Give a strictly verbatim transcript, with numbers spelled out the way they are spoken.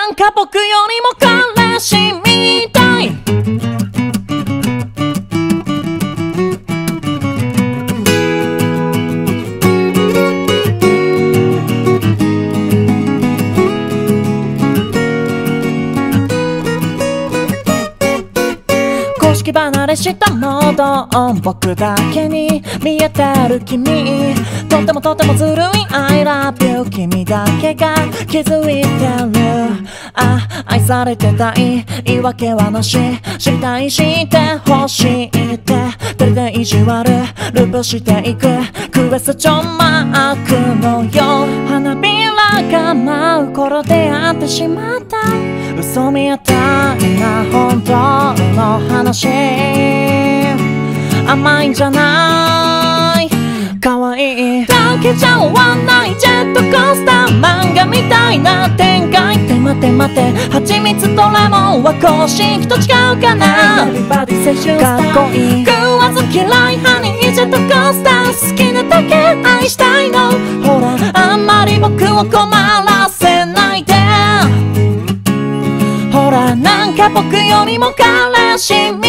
なんか僕よりも彼氏みたい。公式離れしたモード僕だけに見えてる君、とてもとてもずるい I love you 君だけが気づいてる。あ、愛されてたい言い訳はなし、知りたいしてほしいって照れて意地悪ループしていくクエスチョンマークのよう、花びらが舞う頃出会ってしまった。嘘みたいな本当の話、甘いんじゃない可愛いだけじゃ終わんないジェットコースター、漫画みたいな展開って待て待て、蜂蜜とレモンは公式と違うかな。かっこいい食わず嫌いハニージェットコースター、好きなだけ愛したいの。ほらあんまり僕を困らせないで、ほらなんか僕よりも彼氏み